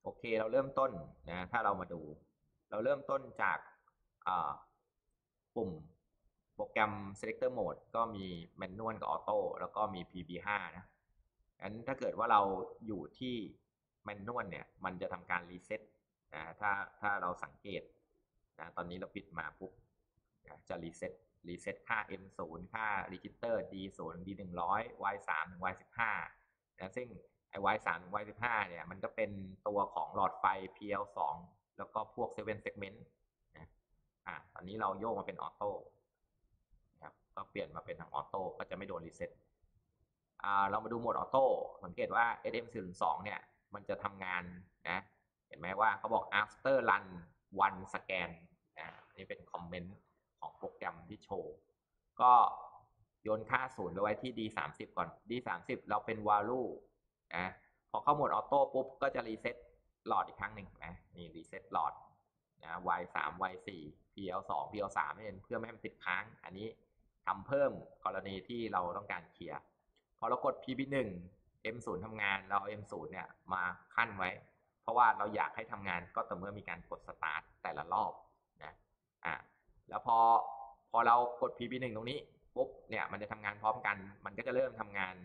โอเคเราเริ่มต้นนะถ้าเรามาดูเราเริ่มต้นจากปุ่มโปรแกรม selector mode ก็มี manual กับ auto แล้วก็มี PB5 นะงั้นถ้าเกิดว่าเราอยู่ที่ manual เนี่ยมันจะทำการรีเซ็ตนะถ้าเราสังเกตนะตอนนี้เราปิดมาปุ๊บนะจะรีเซ็ตค่า M0 ค่า register D0 D100 Y3 ถึง Y15 นะซึ่งไอ้ Y3 ถึง Y15 เนี่ยมันก็เป็นตัวของหลอดไฟ PL2 แล้วก็พวก7 segment นะตอนนี้เราโยกมาเป็นออโต้นะครับก็เปลี่ยนมาเป็นทางออโต้ก็จะไม่โดนรีเซ็ตเรามาดูโหมดออโต้สังเกตว่า SM402 เนี่ยมันจะทำงานนะเห็นไหมว่าเขาบอก after run one scan นะนี่เป็นคอมเมนต์ของโปรแกรมที่โชว์ก็โยนค่าศูนย์ไปไว้ที่ D30 ก่อน D30 เราเป็น value นะพอเข้าโหมดออโต้ปุ๊บก็จะรีเซ็ตหลอดอีกครั้งหนึ่งนะนี่รีเซ็ตหลอดนะ Y3 Y4 PL2 PL3 เพื่อไม่ให้มันติดค้างอันนี้ทำเพิ่มกรณีที่เราต้องการเคลียร์พอเรากด PB1 M0 ทำงานเราเอา M0 เนี่ยมาขั้นไว้เพราะว่าเราอยากให้ทำงานก็ต่อเมื่อมีการกด start แต่ละรอบนะแล้วพอเรากด PB1 ตรงนี้ปุ๊บเนี่ยมันจะทำงานพร้อมกันมันก็จะเริ่มทำงาน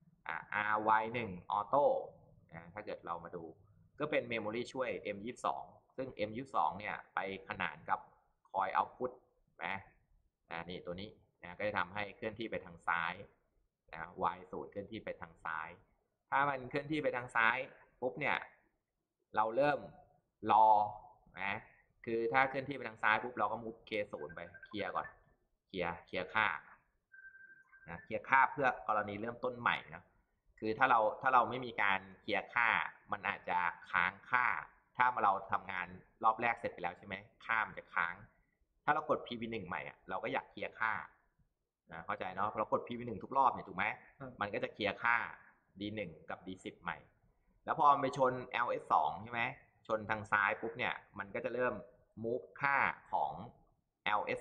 RY1 Auto ถ้าเกิดเรามาดูก็เป็น Memory ช่วย M22 ซึ่ง M22 เนี่ยไปขนานกับ Coil Output นะนี่ตัวนี้นะก็จะทำให้เคลื่อนที่ไปทางซ้ายนะ Y0 เคลื่อนที่ไปทางซ้ายถ้ามันเคลื่อนที่ไปทางซ้ายปุ๊บเนี่ยเราเริ่มรอนะคือถ้าเคลื่อนที่ไปทางซ้ายปุ๊บเราก็มุฟ K0 ไปเคลียร์ก่อนเคลียร์ค่านะเคลียร์ค่าเพื่อกรณีเริ่มต้นใหม่นะคือถ้าเราไม่มีการเคลียร์ค่ามันอาจจะค้างค่าถ้าเราทำงานรอบแรกเสร็จไปแล้วใช่ไหมค่ามันจะค้างถ้าเรากด PV1 ใหม่เราก็อยากเคลียร์ค่าเข้าใจเนาะเรากด PV1 ทุกรอบเนี่ยถูกไหมมันก็จะเคลียร์ค่า D1 กับ D10 ใหม่แล้วพอไปชน LS2 ใช่ไหมชนทางซ้ายปุ๊บเนี่ยมันก็จะเริ่ม move ค่าของ LS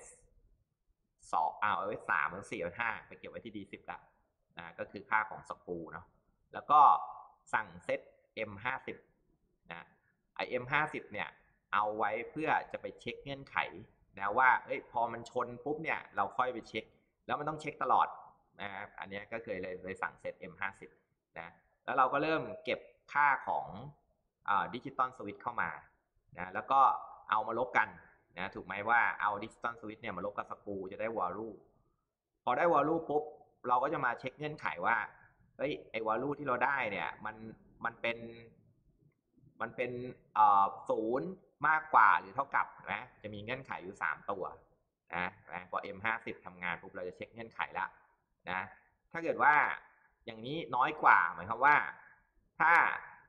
2 LS 3 LS 4 LS 5ไปเก็บไว้ที่ D10 ละก็คือค่าของสกรูเนาะแล้วก็สั่งเซต M50 นะไอ M50 เนี่ยเอาไว้เพื่อจะไปเช็คเงื่อนไขนะว่าพอมันชนปุ๊บเนี่ยเราค่อยไปเช็คแล้วมันต้องเช็คตลอดนะอันนี้ก็เคยเลยสั่งเซต M50 นะแล้วเราก็เริ่มเก็บค่าของดิจิตอลสวิตช์เข้ามานะแล้วก็เอามาลบกันนะถูกไหมว่าเอาดิจิตอลสวิตช์เนี่ยมาลบกับสกรูจะได้วอลลุ่มพอได้วอลลุ่มปุ๊บเราก็จะมาเช็คเงื่อนไขว่าไอ้วอลลุ่มที่เราได้เนี่ยมันเป็นศูนย์มากกว่าหรือเท่ากับนะจะมีเงื่อนไขอยู่3ตัวนะพอ M50 ทำงานปุ๊บเราจะเช็คเงื่อนไขแล้วนะถ้าเกิดว่าอย่างนี้น้อยกว่าหมายความว่าถ้า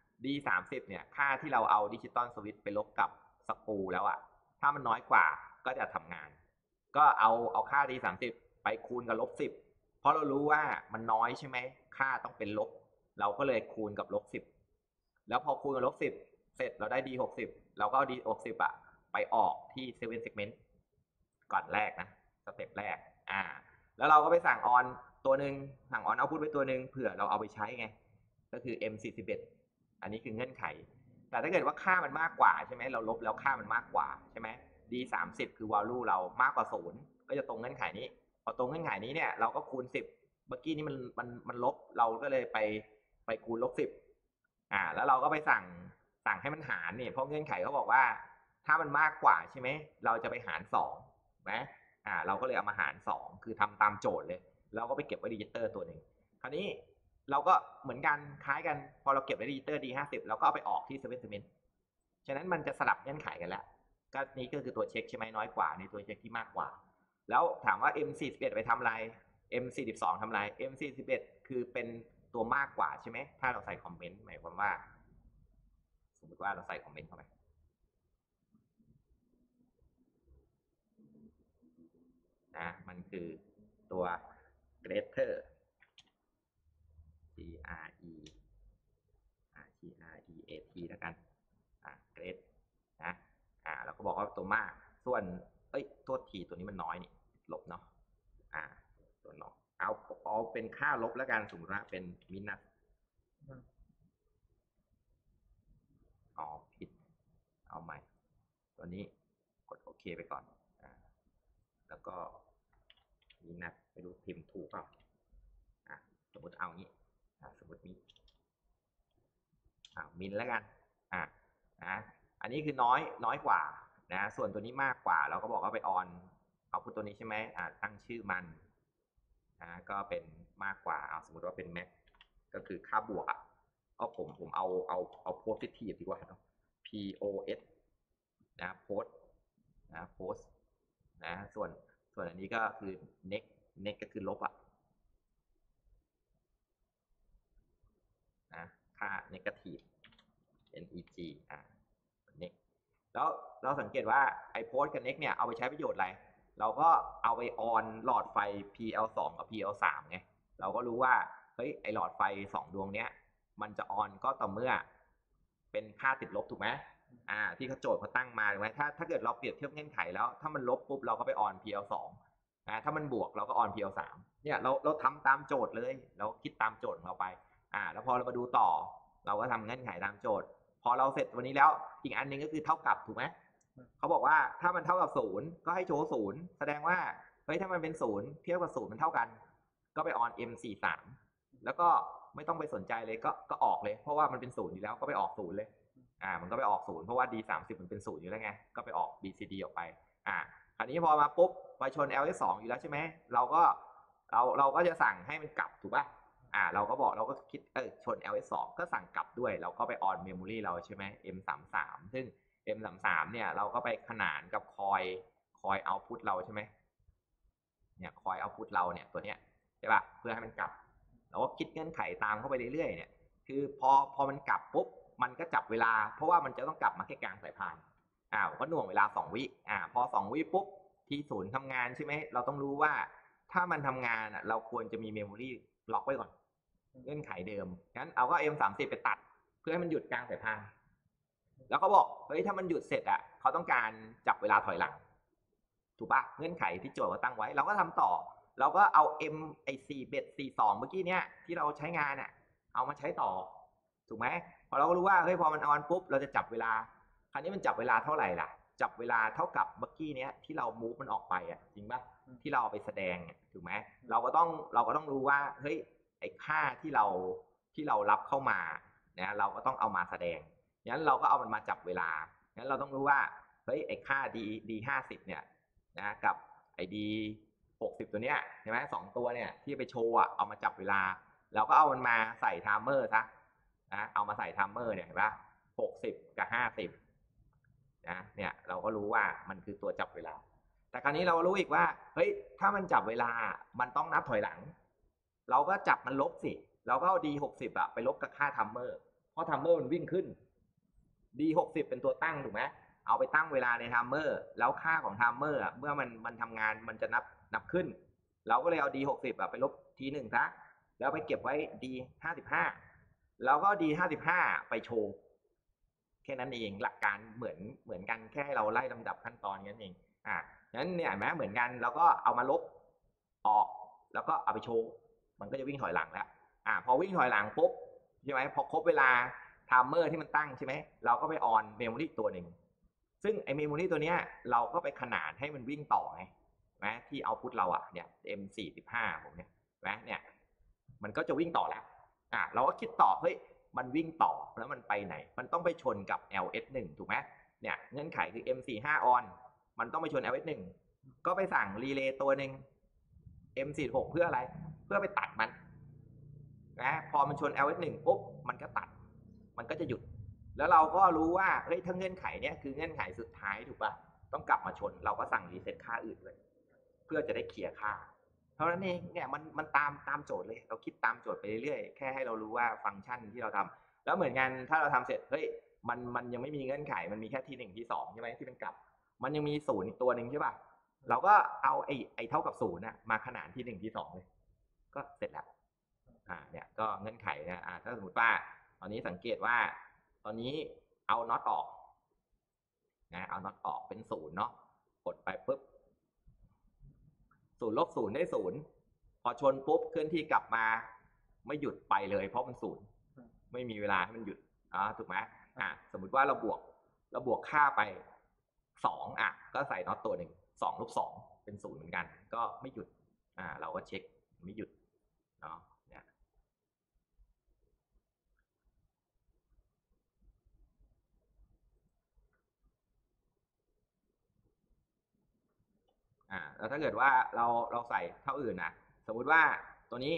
D30 เนี่ยค่าที่เราเอาดิจิตอลสวิตช์ไปลบกับสกรูแล้วถ้ามันน้อยกว่าก็จะทำงานก็เอาค่า D30 ไปคูณกับลบ 10เพราะเรารู้ว่ามันน้อยใช่ไหมค่าต้องเป็นลบเราก็เลยคูณกับลบ 10แล้วพอคูณกับลบ 10เสร็จเราได้ D60เราก็เอา D60ไปออกที่7 segment ก่อนแรกนะสเต็ปแรกแล้วเราก็ไปสั่งออนตัวหนึ่งสั่งออนเอาพุทไปตัวหนึ่งเผื่อเราเอาไปใช้ไงก็คือ M41อันนี้คือเงื่อนไขแต่ถ้าเกิดว่าค่ามันมากกว่าใช่ไหมเราลบแล้วค่ามันมากกว่าใช่ไหม D30 คือ value เรามากกว่า0ก็จะตรงเงื่อนไขนี้พอตรงเงื่อนไขนี้เนี่ยเราก็คูณ10เมื่อกี้นี้มันลบเราก็เลยไปคูณลบ 10แล้วเราก็ไปสั่งให้มันหารเนี่ยเพราะเงื่อนไขเขาบอกว่าถ้ามันมากกว่าใช่ไหมเราจะไปหาร2นะเราก็เลยเอามาหาร2คือทำตามโจทย์เลยเราก็ไปเก็บไว้ดิจิเตอร์ตัวหนึ่งคราวนี้เราก็เหมือนกันคล้ายกันพอเราเก็บไว้ดิจิเตอร์ D50 เราก็เอาไปออกที่7 segment ฉะนั้นมันจะสลับเงื่อนไขกันแล้วก็นี้ก็คือตัวเช็คใช่ไหมน้อยกว่าในตัวเช็คที่มากกว่าแล้วถามว่า M41 ไปทำอะไร M42 ทำอะไร M41 คือเป็นตัวมากกว่าใช่ไหมถ้าเราใส่คอมเมนต์หมายความว่าสมมติว่าเราใส่คอมเมนต์เข้าไปมันคือตัว greater G R E G R E A T แล้วกันgreat นะเราก็บอกว่าตัวมากส่วนโทษทีตัวนี้มันน้อยนี่ลบเนาะตัวน้อยเอาเป็นค่าลบแล้วกันสมมติว่าเป็นมินัสโอเคตัวนี้กดโอเคไปก่อนแล้วก็นี่นะไม่รู้พิมพ์ถูกเปล่าสมมติเอางี้สมมตินี้มินแล้วกันนะอันนี้คือน้อยกว่านะส่วนตัวนี้มากกว่าเราก็บอกว่าไปออนเอาพูดตัวนี้ใช่ไหมตั้งชื่อมันก็เป็นมากกว่าสมมติว่าเป็นแม็กก็คือค่าบวกก็ผมเอา positive ดีกว่าเนาะ POS นะ post นะ post นะส่วนอันนี้ก็คือ next ก็คือลบนะค่า negative neg next แล้วเราสังเกตว่าไอ้ post กับ next เนี่ยเอาไปใช้ประโยชน์อะไรเราก็เอาไปออนหลอดไฟ PL2 กับ PL3 ไงเราก็รู้ว่าเฮ้ยไอหลอดไฟ2ดวงเนี้ยมันจะออนก็ต่อเมื่อเป็นค่าติดลบถูกไหมที่เขาโจทย์เขาตั้งมาถูกไหมถ้าเกิดเราเปรียบเทียบเงื่อนไขแล้วถ้ามันลบปุ๊บเราก็ไปออน PL2 ถ้ามันบวกเราก็ออน PL3 เนี่ยเราทำตามโจทย์เลยเราคิดตามโจทย์ของเราไปแล้วพอเรามาดูต่อเราก็ทำเงื่อนไขตามโจทย์พอเราเสร็จวันนี้แล้วอีกอันนึงก็คือเท่ากับถูกไหมเขาบอกว่าถ้ามันเท่ากับ0ก็ให้โชว์0แสดงว่าเฮ้ยถ้ามันเป็น0เทียบกับ0มันเท่ากันก็ไปออน M43 แล้วก็ไม่ต้องไปสนใจเลยก็ออกเลยเพราะว่ามันเป็น0อยู่แล้วก็ไปออก0เลยมันก็ไปออก0เพราะว่า D30 มันเป็น0อยู่แล้วไงก็ไปออก BCD ออกไปคราวนี้พอมาปุ๊บไปชน LS2 อยู่แล้วใช่ไหมเราก็จะสั่งให้มันกลับถูกป่ะเราก็บอกเราก็คิดชน LS2 ก็สั่งกลับด้วยเราก็ไปออนเมมโมรี่เราใช่ไหม M33 ซึ่ง M33 เนี่ยเราก็ไปขนานกับคอยเอาพุตเราใช่ไหมเนี่ยคอยเอาพุตเราเนี่ยตัวเนี้ยใช่ป่ะเพื่อให้มันกลับเราก็คิดเงื่อนไขตามเข้าไปเรื่อยๆเนี่ยคือพอมันกลับปุ๊บมันก็จับเวลาเพราะว่ามันจะต้องกลับมาแค่กลางสายพานก็หน่วงเวลา2 วิพอ2 วิปุ๊บที่ศูนย์ทำงานใช่ไหมเราต้องรู้ว่าถ้ามันทำงานเราควรจะมีเมมโมรี่ล็อกไว้ก่อนเงื่อนไขเดิมงั้นเอาก็ M30 ไปตัดเพื่อให้มันหยุดกลางสายพานแล้วเขาบอกเฮ้ยถ้ามันหยุดเสร็จเขาต้องการจับเวลาถอยหลังถูกปะเงื่อนไขที่โจทย์เขาตั้งไว้เราก็ทำต่อเราก็เอา 4 เบ็ด 42เมื่อกี้เนี้ยที่เราใช้งานเอามาใช้ต่อถูกไหมพอเราก็รู้ว่าเฮ้ยพอมันออนปุ๊บเราจะจับเวลาคราวนี้มันจับเวลาเท่าไหร่ล่ะจับเวลาเท่ากับเมื่อกี้เนี้ยที่เรามูฟมันออกไปจริงปะที่เราเอาไปแสดงถูกไหมเราก็ต้องรู้ว่าเฮ้ยไอ้ค่าที่เรารับเข้ามานะเราก็ต้องเอามาแสดงงั้นเราก็เอามันมาจับเวลางั้นเราต้องรู้ว่าเฮ้ยไอ้ค่า D50 เนี่ยนะกับไอ้ D60 ตัวเนี้ยใช่ไหม2ตัวเนี่ยที่ไปโชว์เอามาจับเวลาเราก็เอามันมาใส่ไทม์เมอร์ซะนะเอามาใส่ไทม์เมอร์เนี่ยเห็นปะ60กับ50นะเนี่ยเราก็รู้ว่ามันคือตัวจับเวลาแต่คราวนี้เรารู้อีกว่าเฮ้ยถ้ามันจับเวลามันต้องนับถอยหลังเราก็จับมันลบสิเราก็เอา D60 ไปลบกับค่าไทม์เมอร์เพราะไทม์เมอร์มันวิ่งขึ้น D60 เป็นตัวตั้งถูกไหมเอาไปตั้งเวลาในไทม์เมอร์แล้วค่าของไทม์เมอร์เมื่อมันทำงานมันจะนับขึ้นเราก็เลยเอา D60 ไปลบ T1 ซะแล้วไปเก็บไว้ D55 แล้วก็ D55 ไปโชว์แค่นั้นเองหลักการเหมือนกันแค่เราไล่ลำดับขั้นตอนนั้นเองงั้นเนี่ยแม้เหมือนกันเราก็เอามาลบออกแล้วก็เอาไปโชว์มันก็จะวิ่งถอยหลังแล้วพอวิ่งถอยหลังปุ๊บใช่ไหมพอครบเวลาไทม์เมอร์ที่มันตั้งใช่ไหมเราก็ไปออนเมมโมรี่ตัวหนึ่งซึ่งไอเมมโมรี่ตัวเนี้ยเราก็ไปขนานให้มันวิ่งต่อไงนะที่เอาพุทเราเนี่ย M45 ผมเนี่ยมันก็จะวิ่งต่อแล้วเราก็คิดต่อเฮ้ยมันวิ่งต่อแล้วมันไปไหนมันต้องไปชนกับ LS1 ถูกไหมเนี่ยเงื่อนไขคือ M45 on มันต้องไปชน LS1 ก็ไปสั่งรีเลย์ตัวหนึ่ง M46 เพื่ออะไรเพื่อไปตัดมันนะพอมันชน LS1 ปุ๊บมันก็ตัดมันก็จะหยุดแล้วเราก็รู้ว่าเฮ้ยถ้าเงื่อนไขเนี้ยคือเงื่อนไขสุดท้ายถูกปะต้องกลับมาชนเราก็สั่งรีเซ็ตค่าอื่นเลยเพื่อจะได้เคลียร์ค่าเท่านั้นเองเนี่ยมันตามโจทย์เลยเราคิดตามโจทย์ไปเรื่อยๆแค่ให้เรารู้ว่าฟังก์ชันที่เราทำแล้วเหมือนกันถ้าเราทำเสร็จเฮ้ยมันยังไม่มีเงื่อนไขมันมีแค่ที่1ที่2ใช่ไหมที่เป็นกลับมันยังมี0อีกตัวหนึ่งใช่ป่ะเราก็เอาไอ้เท่ากับ0มาขนานที่1ที่2เลยก็เสร็จแล้วเนี่ยก็เงื่อนไขนะถ้าสมมติว่าตอนนี้สังเกตว่าตอนนี้เอาน็อตออกนะเอาน็อตออกเป็น0เนาะกดไปปุ๊บ0 ลบ 0ได้0พอชนปุ๊บเคลื่อนที่กลับมาไม่หยุดไปเลยเพราะมัน0ไม่มีเวลาให้มันหยุดถูกไหมสมมติว่าเราบวกค่าไป 2ก็ใส่น็อตตัวหนึ่ง2 ลบ 2เป็น0เหมือนกันก็ไม่หยุดเราก็เช็คไม่หยุดเนาะเนี่ยแล้วถ้าเกิดว่าเราใส่เท่าอื่นนะสมมุติว่าตัวนี้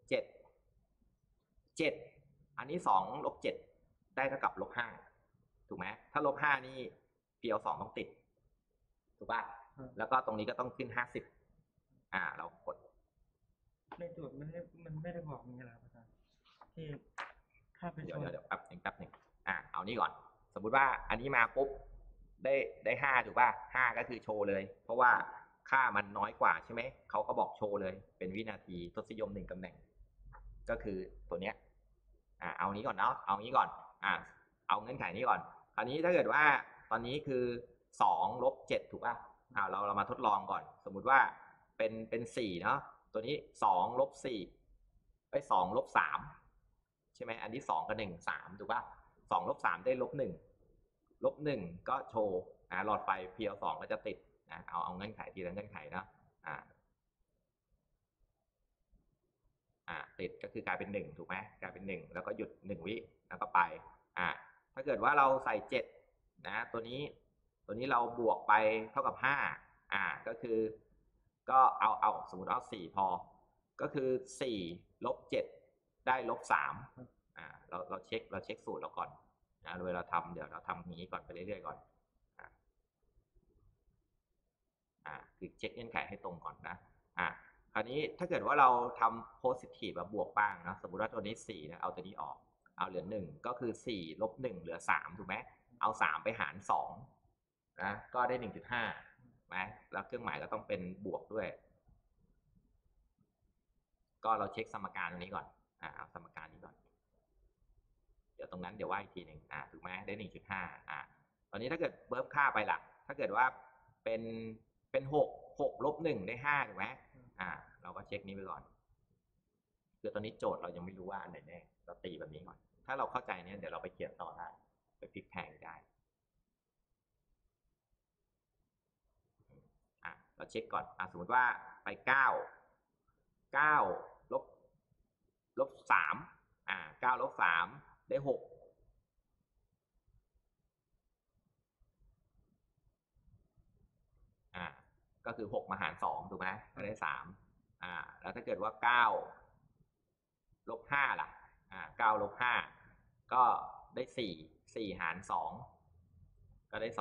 7อันนี้2 ลบ 7ได้เท่ากับ-5ถูกไหมถ้า-5นี่ PL2ต้องติดถูกป่ะแล้วก็ตรงนี้ก็ต้องขึ้น50เรากดในโจทย์มันไม่ได้บอกมีอะไรอาจารย์ที่ถ้าเป็นเดี๋ยวแป๊บหนึ่งเอานี่ก่อนสมมุติว่าอันนี้มาปุ๊บได้5ถูกป่ะ5ก็คือโชว์เลยเพราะว่าค่ามันน้อยกว่าใช่ไหมเขาก็บอกโชว์เลยเป็นวินาทีทศนิยม1ตำแหน่งก็คือตัวเนี้ยเอานี้ก่อนเนาะเอางี้ก่อนเอาเงื่อนไขนี้ก่อนคราวนี้ถ้าเกิดว่าตอนนี้คือ2 ลบ 7ถูกป่ะเรามาทดลองก่อนสมมุติว่าเป็น4เนาะตัวนี้2 ลบ 4ไป2 ลบ 3ใช่ไหมอันที่2กับ1 3ถูกป่ะ2 ลบ 3ได้-1ก็โชว์หลอดไฟ PL2ก็จะติดเอาเงื่อนไขทีละเงื่อนไขนะติดก็คือกลายเป็น1ถูกไหมกลายเป็น1แล้วก็หยุด1วิแล้วก็ไปถ้าเกิดว่าเราใส่7ตัวนี้เราบวกไปเท่ากับ5ก็คือก็เอาสมมติเอา4พอก็คือ4 ลบ 7ได้-3เราเช็คสูตรเราก่อนโดยเดี๋ยวเราทำอย่างนี้ก่อนไปเรื่อยๆก่อนคือเช็คเงื่อนไขให้ตรงก่อนนะคราวนี้ถ้าเกิดว่าเราทำ positive บวกบ้างนะสมมติว่าตัวนี้4นะเอาตัวนี้ออกเอาเหลือ1ก็คือ4 ลบ 1เหลือ3ถูกไหมเอา3ไปหาร2นะก็ได้ 1.5 ไหมแล้วเครื่องหมายก็ต้องเป็นบวกด้วยก็เราเช็คสมการตรงนี้ก่อนเอาสมการนี้ก่อนเดี๋ยวตรงนั้นเดี๋ยวว่าอีกทีหนึ่งถูกไหมได้ 1.5 ตอนนี้ถ้าเกิดเบิร์ฟค่าไปล่ะถ้าเกิดว่าเป็น6 ลบ 1ได้5ถูกไหมเราก็เช็คนี้ไปก่อนคือตอนนี้โจทย์เรายังไม่รู้ว่าอันไหนแน่เราตีแบบนี้ก่อนถ้าเราเข้าใจเนี่ยเดี๋ยวเราไปเขียนต่อได้ไปพลิกแพลงได้เราเช็คก่อนสมมติว่าไป9 ลบ 3 9 ลบ 3ได้6ก็คือ6มาหาร2ถูกไหมก็ได้3แล้วถ้าเกิดว่า9 ลบ 5ล่ะ9 ลบ 5ก็ได้4หาร2ก็ได้2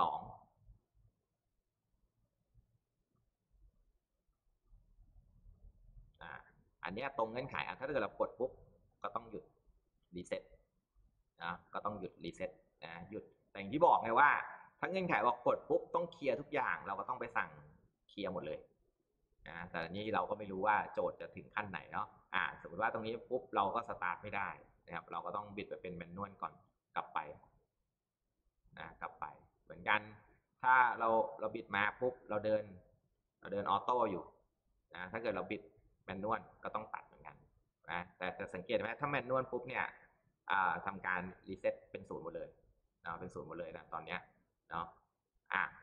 อันนี้ตรงเงื่อนไขถ้าเกิดเรากดปุ๊บก็ต้องหยุดรีเซ็ตก็ต้องหยุดรีเซ็ตหยุดแต่อย่างที่บอกไงว่าถ้าเงื่อนไขบอกกดปุ๊บต้องเคลียร์ทุกอย่างเราก็ต้องไปสั่งเคลียร์หมดเลยแต่นี้เราก็ไม่รู้ว่าโจทย์จะถึงขั้นไหนเนาะสมมติว่าตรงนี้ปุ๊บเราก็สตาร์ทไม่ได้นะครับเราก็ต้องบิดไปเป็นแมนนวลก่อนกลับไปกลับไปเหมือนกันถ้าเราบิดมาปุ๊บเราเดินออโต้อยู่ถ้าเกิดเราบิดแมนนวลก็ต้องตัดเหมือนกันแต่สังเกตไหมถ้าแมนนวลปุ๊บเนี่ยทำการรีเซ็ตเป็น0หมดเลยเป็น0หมดเลยนะตอนนี้เนาะ